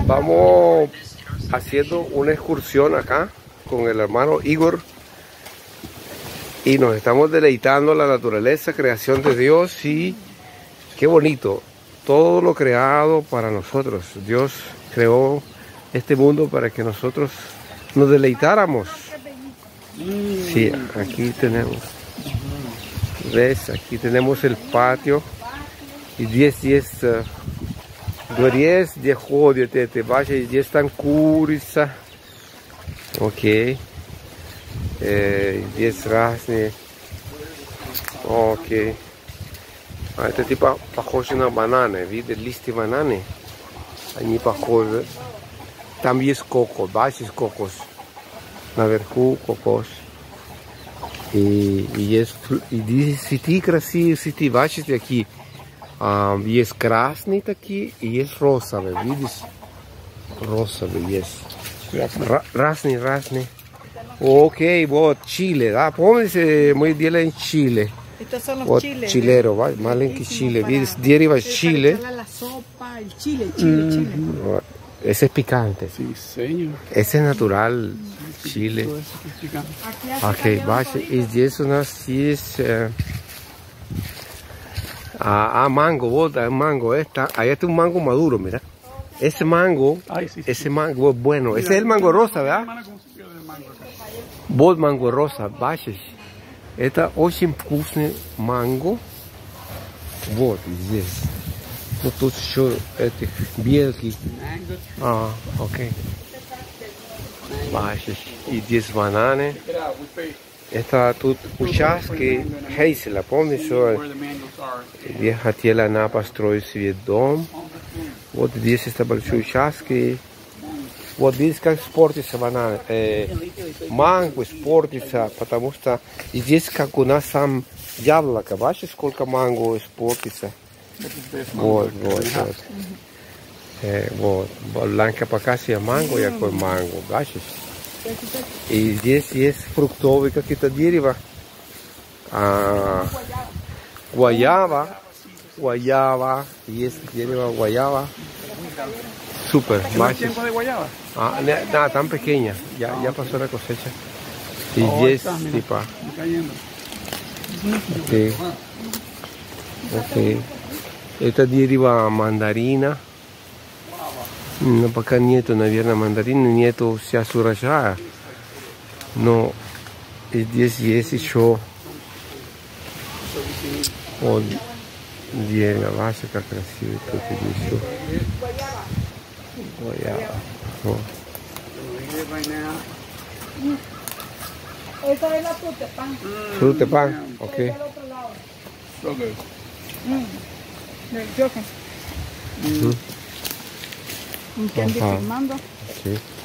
Vamos haciendo una excursión acá con el hermano Igor y nos estamos deleitando la naturaleza, creación de Dios, y qué bonito, todo lo creado para nosotros. Dios creó este mundo para que nosotros nos deleitáramos. Sí, aquí tenemos, ¿ves? Aquí tenemos el patio y 10 Doriez de jodio te vaya y 10 tan curisa. Ok. 10 разные. Ok. А это типа похоже на бананы. Видите, листья бананы. Они похожи. Там есть кокос. Бачишь кокос. Наверху кокос. И есть и цветы красивые, цветы. Бачите, aqui. Есть красные такие и есть розовые. Видишь? Розовые есть. Разные. Ok, вот Chile, да, помните, мы делаем Chile. Estos son los Вот chiles. chilero, маленький Chile, видишь, дерево Chile. La sopa, el chile. Вот. Ese es picante. Sí, señor. Ese es natural, Chile. Todo eso que es picante. Ok, бачите, и здесь у нас есть mango, вот, mango, ahí está un mango maduro, mira. Ese mango, Ay, sí, ese mango es bueno. Ese es el mango rosa, ¿verdad? Вот манго роса, бачишь? Это очень вкусный манго. Вот здесь. Ну тут еще этих белки. Окей. Бачишь? И здесь бананы. Это тут участки Хейселя, помнишь, что где хотела она построить себе дом. Вот здесь это большой участок. Вот видишь, как испортится банан. Манго испортится, потому что здесь, как у нас сам яблоко, бачишь, сколько манго испортится. Вот. Вот. Blanca Пакасия манго, якой манго, бачишь? И здесь есть фруктовые какие-то дерева. Guayaba. Есть дерево guayaba. Súper, bachis. Tan pequeña, ya pasó la cosecha. Y yes, tipa. Ok. Это дерево мандарина. Но пока нету, наверное, мандарина, нету сейчас урожая. Но здесь есть еще вот дерево. Вася, как красиво тут еще. Esta es la frutepan. Frutepan, ok. Del otro lado. So good. Del Joker. ¿Entendí? Filmando. Sí.